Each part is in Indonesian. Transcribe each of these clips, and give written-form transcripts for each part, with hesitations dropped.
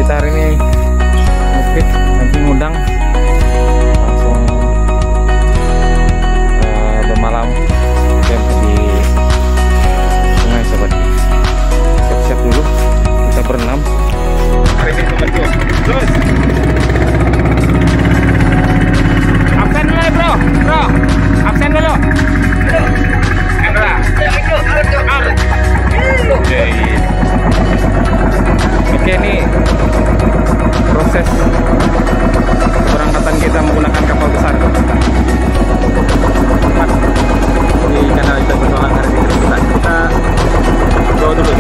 kita hari ini ngepik lagi ngundang langsung bermalam camp di sungai sobat. Siap-siap dulu kita berenam. Terus absen dulu ya bro, absen dulu. Oke, ini proses keberangkatan kita menggunakan kapal besar di kanal kita bersolang hari ini. Kita go dulu.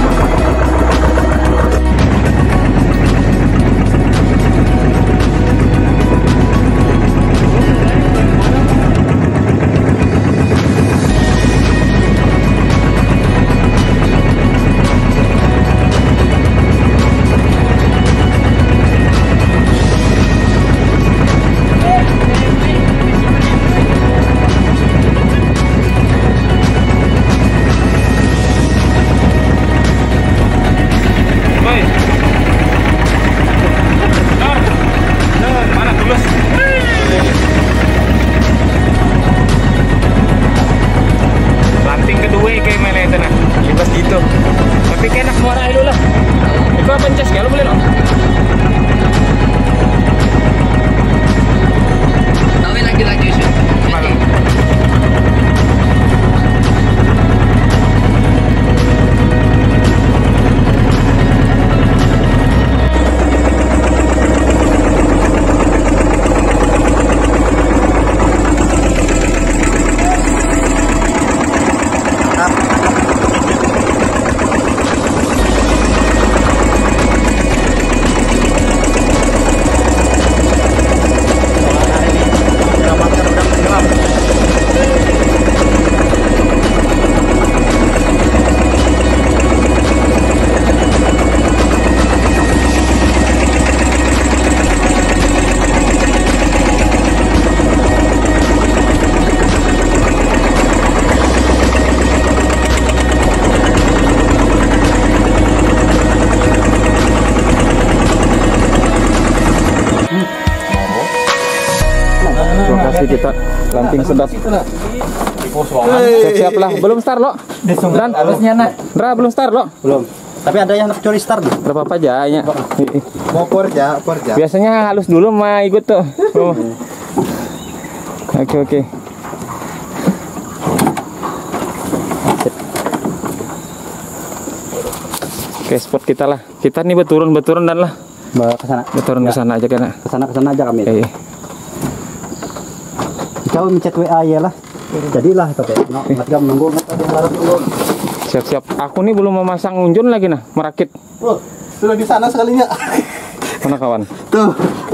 Kita lanting sedap. Siap-siap lah. Belum start lo? Dan Dra belum start lo? Belum. Tapi ada yang nak curi start nih. Berapa aja ya? Mau porja. Biasanya halus dulu mah ikut tuh. Oh. Oke. Oke, spot kita lah. Kita nih berturun dan lah. Ke sana. Berturun ke sana aja kan. Ke sana aja kami. Oke. Kau mencet WA ya lah. Jadilah kata. Masih menunggu. Siap-siap. Aku nih belum memasang unjun lagi nah, merakit. Oh, sudah di sana sekalinya. Mana kawan? Tuh.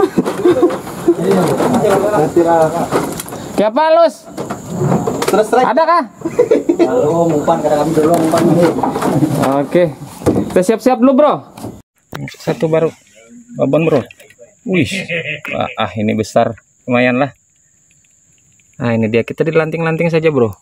Siapa Lus? Terus. Ada kah? Halo, umpan kada kami dulu umpan. Oke. Kita siap-siap dulu, Bro. Satu baru. Babon, Bro. Wih. Ini besar. Lumayan lah. Nah, ini dia, kita dilanting-lanting saja, Bro.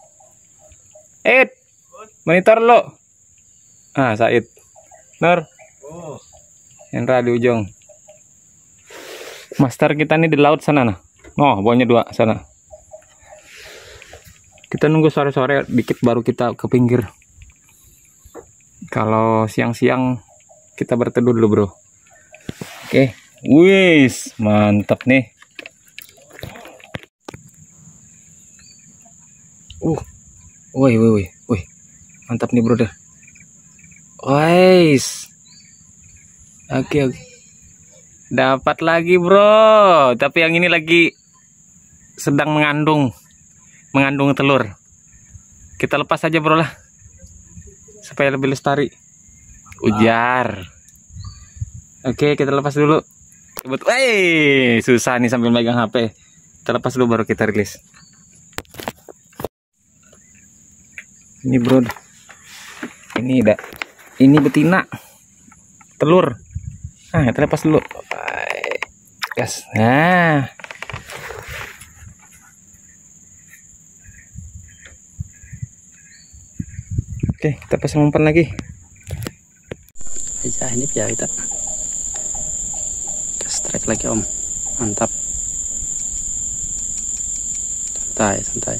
Monitor lo. Said. Nur. Hendra di ujung. Master kita nih di laut sana nah. Bawahnya 2 sana. Kita nunggu sore-sore dikit baru kita ke pinggir. Kalau siang-siang kita berteduh dulu, Bro. Oke. Wis, mantap nih. Wih. Mantap nih, bro. Wais. Oke. Dapat lagi, bro. Tapi yang ini lagi sedang mengandung telur. Kita lepas aja, bro lah. Supaya lebih lestari. Ujar. Oke, kita lepas dulu. Susah nih sambil megang HP. Kita lepas dulu baru kita rilis. Ini, bro. Ini betina telur. Kita lepas dulu. Gas. Oke, kita pasang umpan lagi. Ini ya kita. strike lagi Om. Mantap. Santai.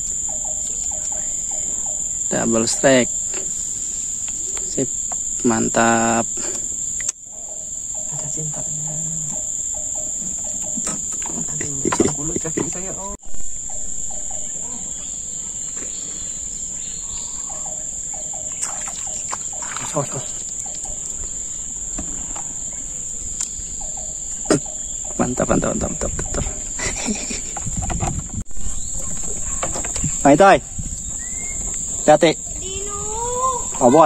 Double strike. Sip. Mantap. Ada cintanya. Bulu kaki saya. Oh. Mantap. Hai Tay. Hati. Obon.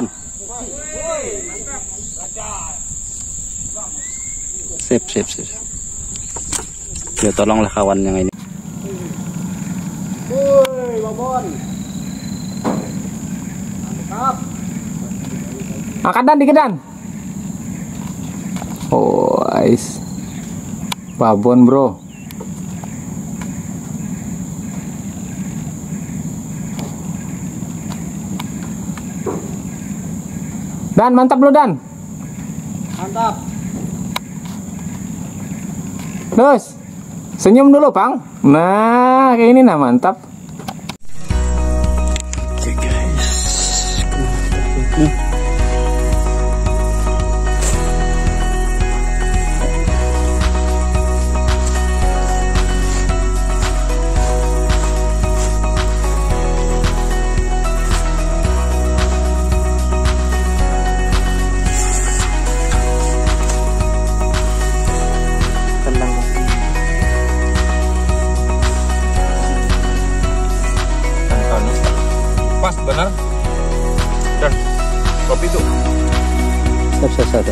Sip. Ya tolonglah kawan yang ini. Woi, Babon. Mantap. Angkat dan dikit dan. Oh, guys. Babon, bro. Dan mantap lo Dan. Mantap. Terus senyum dulu, Pang. Nah, kayak ini nah mantap. Oke, guys. Pas benar. Dan kopi itu. Satu.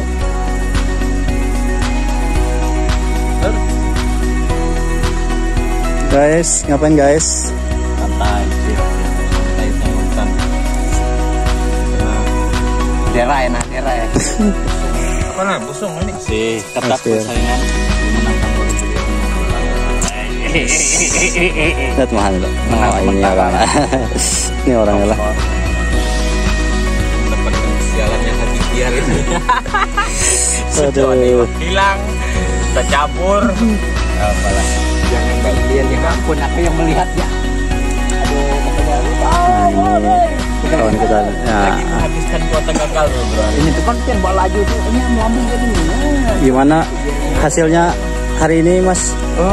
Guys, ngapain guys? Santai hutan. Dera ya. Apa nah, busung ini? Si Ketat persaingan menangkan lihat mahal loh. Oh, ini orang. Ini orangnya lah. Mendapatkan sialannya hati biar ini. Aduh. Hilang, tercampur. Apalah. Jangan bagian yang ampun, aku yang melihat ya. Aduh, makanya Ini kawan kita. Ya. lagi menghabiskan kuota gagal bro. Ini tuh kan yang bawa laju tuh, ini yang melambung kayak gini. Gimana hasilnya hari ini Mas?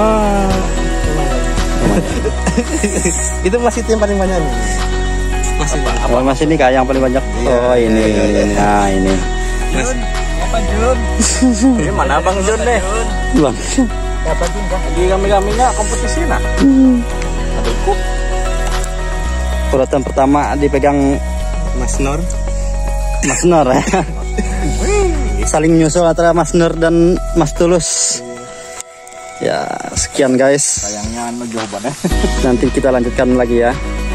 Itu masih tim paling banyak nih. Oh, Mas ini kayak yang paling banyak. Oh ini. Nah ini. Mas, apa Jun? Ini mana Bang Jun deh? Bang. Apa Jun? Lagi kami-kaminya kompetisi nah. Adikku. Urutan pertama dipegang Mas Nur. Mas Nur ya. Saling menyusul antara Mas Nur dan Mas Tulus. Ya sekian guys. Sayangnya jauh banget. Nanti kita lanjutkan lagi ya.